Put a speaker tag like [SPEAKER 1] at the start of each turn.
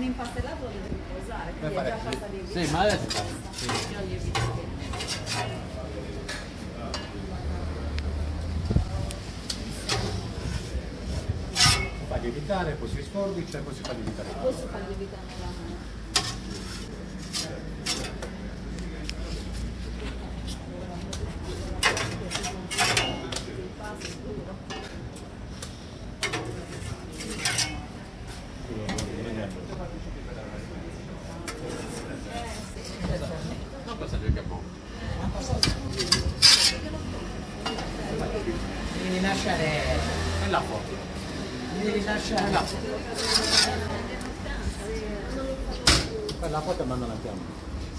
[SPEAKER 1] un impastellato lo devi usare, quindi è già pasta lievitata.
[SPEAKER 2] Sì, ma adesso sì.
[SPEAKER 1] Già lievitata.
[SPEAKER 3] Fa lievitare, poi si sforbicia e poi si fa lievitare.
[SPEAKER 1] Poi si fa lievitare la mano.
[SPEAKER 2] Non cosa che è buono.
[SPEAKER 4] Devi lasciare
[SPEAKER 2] E la foto.
[SPEAKER 4] devi lasciare
[SPEAKER 2] La foto.
[SPEAKER 3] Per la foto manda la chiama.